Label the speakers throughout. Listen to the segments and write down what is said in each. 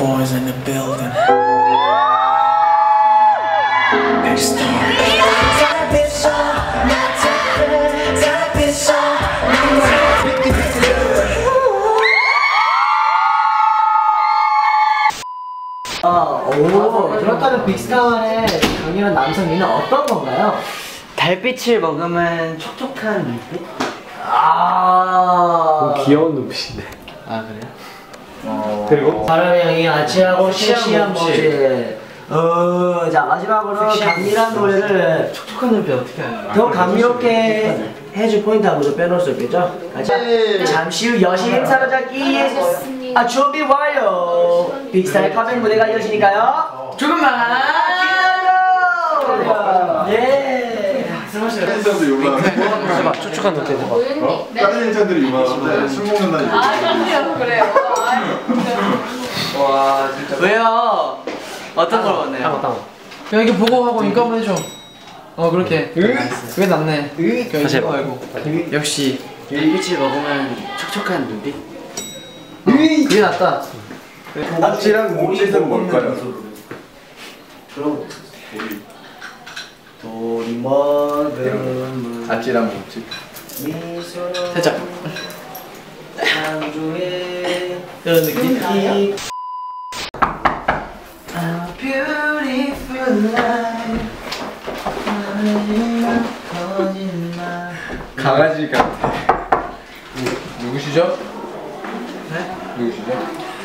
Speaker 1: boys in the building. Big star.
Speaker 2: 오, 그렇다면 빅스타만의 강렬한 남성미는 어떤 건가요?
Speaker 3: 달빛을 머금은 촉촉한 눈빛?
Speaker 4: 귀여운 눈빛인데.
Speaker 3: 아 그래요?
Speaker 4: 그리고
Speaker 2: 바람이 형이 아치하고 섹시한 모습. 자 마지막으로 강렬한 노래를
Speaker 3: 촉촉한 눈빛 어떻게 하냐?
Speaker 2: 더 감미롭게 해줄 포인트 아무도 빼놓을 수 없겠죠? 잠시 후 여신 행사가 잡기 준비 완료! 빅스타의 컴백 무대가 이어지니까요
Speaker 3: 조금만
Speaker 2: 기다려! 예!
Speaker 5: 팬들도 유명한데
Speaker 4: 촉촉한 눈빛 해봐.
Speaker 5: 다른 인천들이 유명한데 술 먹는다니.
Speaker 6: 그래요.
Speaker 3: 와 진짜 왜요? 어떤 걸 원해요?
Speaker 6: 야 이거 보고 하고 이거 한번 해줘. 그렇게. 그게 낫네.
Speaker 4: 다시 해봐.
Speaker 6: 말고.
Speaker 3: 역시 달빛을 머금은 촉촉한 눈빛?
Speaker 6: 그게 낫다.
Speaker 5: 아치랑 몸짓은 뭘까요?
Speaker 2: 돌이 먹은
Speaker 5: 아치랑 몸짓.
Speaker 2: 미소
Speaker 6: 살짝.
Speaker 2: 창조의 그런 느낌 beautiful life 거짓말
Speaker 5: 강아지 같아. 누구시죠?
Speaker 6: 네?
Speaker 5: 누구시죠?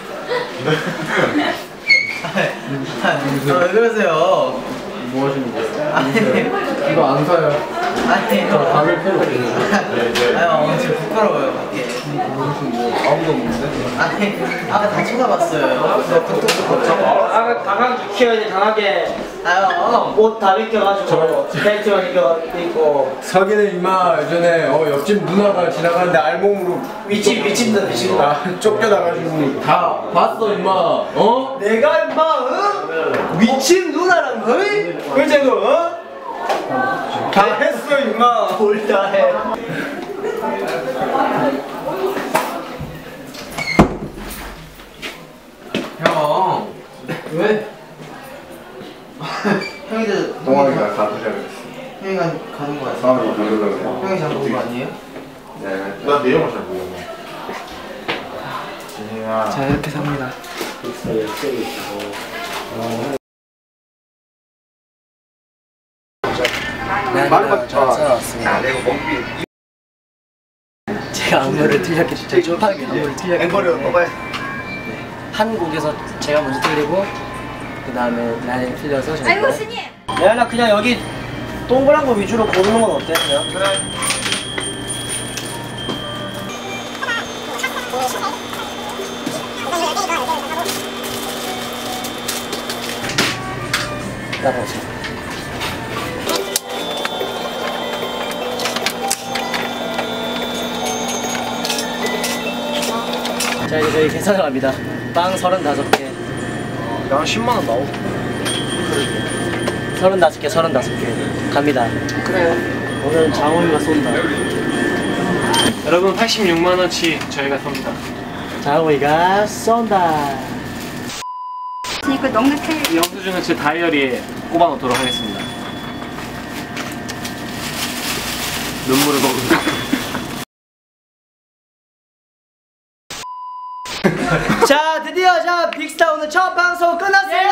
Speaker 3: 왜 그러세요?
Speaker 6: 뭐 하시는 거예요?
Speaker 3: 아니
Speaker 6: 이거 안 사요.
Speaker 3: 아니
Speaker 6: 밥을 펴고.
Speaker 3: 아니 진짜 부끄러워요
Speaker 6: 아무도 없는데?
Speaker 3: 아니 아까 다 쳐다봤어요
Speaker 2: 아까 강하게 키워야지 강하게
Speaker 3: 아유
Speaker 2: 옷 다 벗겨가지고 벨트만 입고
Speaker 5: 석이는 임마 예전에 옆집 누나가 지나가는데 알몸으로
Speaker 2: 미친다
Speaker 5: 쫓겨나가지고
Speaker 6: 다 봤어 임마.
Speaker 2: 내가 임마 미친 누나랑 그제 너
Speaker 5: 다 했어 임마.
Speaker 2: 뭘 다 해.
Speaker 3: 형
Speaker 6: 왜?
Speaker 3: 형이도
Speaker 5: 동아리가 가보자 그랬어.
Speaker 3: 형이가 가는 거야
Speaker 5: 상황이 그러려고
Speaker 3: 형이 잡은 거 아니에요?
Speaker 5: 네. 나 내용을 잘 모르겠네.
Speaker 3: 자 이렇게 삽니다
Speaker 5: 말만 잘
Speaker 3: 찾아왔습니다 제가 안무를 틀렸기 진짜 쫄하게 안무를 틀렸기 때문에 한 곡에서 제가 먼저 틀리고 그 다음에 나는 틀려서 제가
Speaker 6: 아이고 스님.
Speaker 2: 레알아 그냥 여기 동그란 거 위주로 고르는 건 어때? 그냥? 그래.
Speaker 3: 따라오세요 자 이제 저희 계산을 합니다 빵 35개
Speaker 4: 야 10만 원 나오고.
Speaker 3: 35개 갑니다
Speaker 4: 그래.
Speaker 3: 오늘은 장호이가 쏜다
Speaker 4: 여러분 86만 원치 저희가 섭니다.
Speaker 3: 장호이가 쏜다
Speaker 6: 이거 넉넉해.
Speaker 4: 이 영수증은 제 다이어리에 꼽아 놓도록 하겠습니다. 눈물을 먹는다.
Speaker 2: 자 드디어 자 빅스타 오늘 첫 방송 끝났습니다.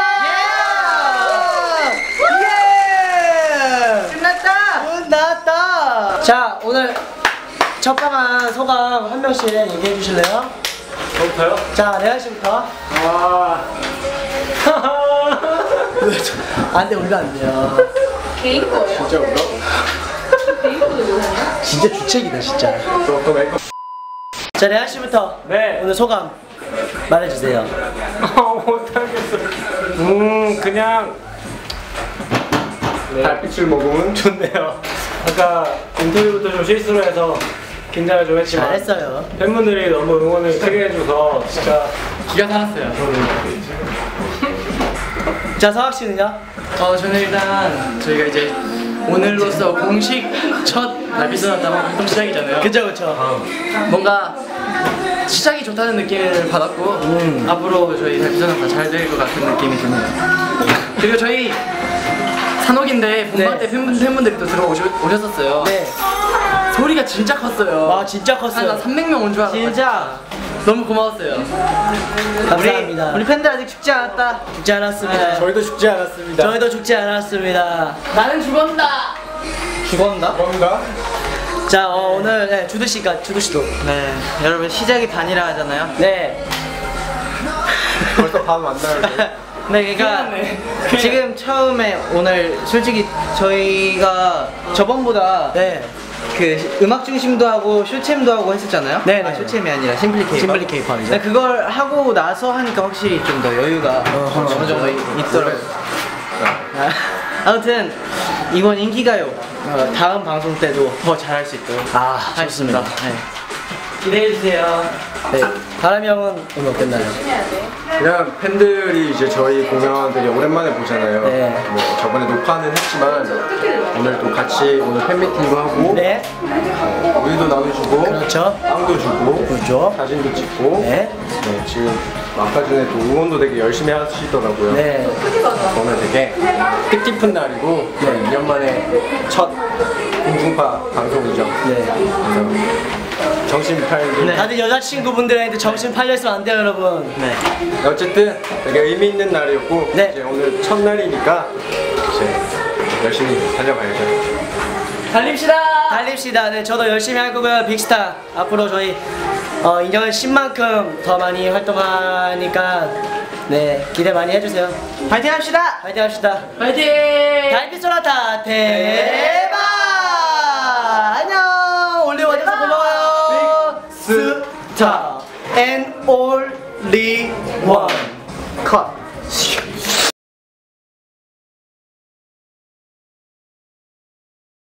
Speaker 2: 예! 끝났다. 자 오늘 첫 방한 소감 한 명씩 얘기해 주실래요?
Speaker 4: 저부터요?
Speaker 2: 자 레아 씨부터. 안돼 우리가 안 돼요.
Speaker 6: 개인 거예요?
Speaker 5: 진짜 울어?
Speaker 6: 개인 거도 못하냐?
Speaker 2: 진짜 주책이다 진짜.
Speaker 5: 또 메이크업.
Speaker 2: 자 레아 씨부터.
Speaker 4: 네.
Speaker 2: 오늘 소감 말해주세요.
Speaker 4: 못하겠어. 그냥
Speaker 5: 달빛을 먹으면
Speaker 4: 좋네요. 아까 인터뷰부터 좀 실수를 해서 긴장을 좀 했지만
Speaker 2: 잘했어요.
Speaker 4: 팬분들이 너무 응원을 크게 해줘서 진짜 기가 살았어요. 저는.
Speaker 2: 자 서학 씨는요?
Speaker 3: 저는 일단 저희가 이제 오늘로써 공식 첫 나비스나다방 활동 시작이잖아요
Speaker 2: 그쵸 그쵸.
Speaker 3: 뭔가
Speaker 6: 시작이 좋다는 느낌을 받았고 앞으로 저희 달빛소나타 잘 될 것 같은 느낌이 드네요. 그리고 저희 산옥인데 본방 때 팬분들이 또 들어오셨었어요.
Speaker 2: 네.
Speaker 6: 소리가 진짜 컸어요.
Speaker 2: 아 진짜 컸어요.
Speaker 6: 한 300명 온 줄 알았어요.
Speaker 2: 진짜
Speaker 6: 너무 고마웠어요.
Speaker 2: 감사합니다.
Speaker 3: 우리 팬들 아직 죽지 않았다.
Speaker 2: 죽지 않았습니다.
Speaker 5: 저희도 죽지 않았습니다.
Speaker 2: 저희도 죽지 않았습니다.
Speaker 6: 나는 죽었다.
Speaker 3: 죽었나?
Speaker 5: 그런가?
Speaker 2: 자 오늘 네, 주두 씨도
Speaker 3: 네. 여러분 시작이 반이라 하잖아요.
Speaker 2: 네.
Speaker 5: 벌써 반 만나요.
Speaker 3: 네, 그러니까 지금 처음에 오늘 솔직히 저희가 저번보다
Speaker 2: 네.
Speaker 3: 그 음악 중심도 하고 쇼챔도 하고 했었잖아요.
Speaker 2: 네,
Speaker 3: 아,
Speaker 2: 네.
Speaker 3: 쇼챔이 아니라 심플리 케이팝.
Speaker 2: 심플리 케이팝이죠.
Speaker 3: 네, 그걸 하고 나서 하니까 확실히 좀 더 여유가 어느 정도 있더라고요. 아무튼 이번 인기가요 다음 방송 때도 더 잘할 수 있도록
Speaker 2: 좋습니다.
Speaker 3: 네.
Speaker 2: 기대해 주세요. 네. 바람이 형은 오늘 어땠나요?
Speaker 5: 그냥 팬들이 이제 저희 공연 되게 오랜만에 보잖아요.
Speaker 2: 네.
Speaker 5: 뭐 저번에 녹화는 했지만 오늘 또 같이 오늘 팬미팅도 하고
Speaker 2: 네.
Speaker 5: 우유도 나눠주고
Speaker 2: 그렇죠.
Speaker 5: 빵도 주고
Speaker 2: 그렇죠.
Speaker 5: 사진도 찍고
Speaker 2: 네.
Speaker 5: 네, 지금 아까 전에 또 응원도 되게 열심히 하시더라고요.
Speaker 2: 네.
Speaker 5: 오늘 되게 뜻깊은 날이고 2년 만에 첫 공중파 방송이죠.
Speaker 2: 네.
Speaker 5: 그래서 정신 팔기.
Speaker 2: 다들 여자친구분들한테 정신 팔렸으면 안 돼요, 여러분.
Speaker 3: 네.
Speaker 5: 어쨌든 되게 의미 있는 날이었고
Speaker 2: 네.
Speaker 5: 이제 오늘 첫 날이니까 이제 열심히 달려가야죠.
Speaker 2: 달립시다. 네, 저도 열심히 할 거고요. 빅스타. 앞으로 저희 인정을 10만큼 더 많이 활동하니까 네, 기대 많이 해주세요.
Speaker 3: 파이팅 합시다.
Speaker 2: 파이팅 합시다.
Speaker 6: 파이팅!
Speaker 2: 달빛소나타 대박! 안녕! 올리 와줘서 고마워요. 빅스타 and only one. 컷.